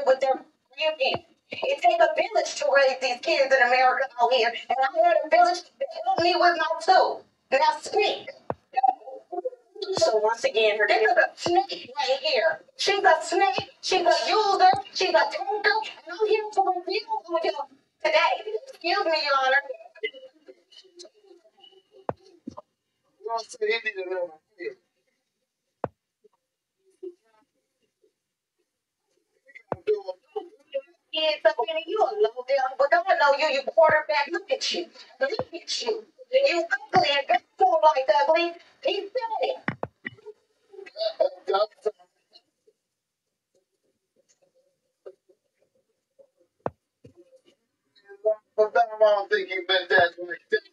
with their grandparents. It takes a village to raise these kids in America out here, and I had a village that helped me with my two. Now speak. So once again, this is a snake right here. She's a snake. She's a user. She's a taker. And I'm here to reveal on you today. Excuse me, Your Honor. Kids up in you a low down, but I know you, you quarterback. Look at you. Look at you. You ugly and got so like ugly. He said it. I don't think he meant that like that.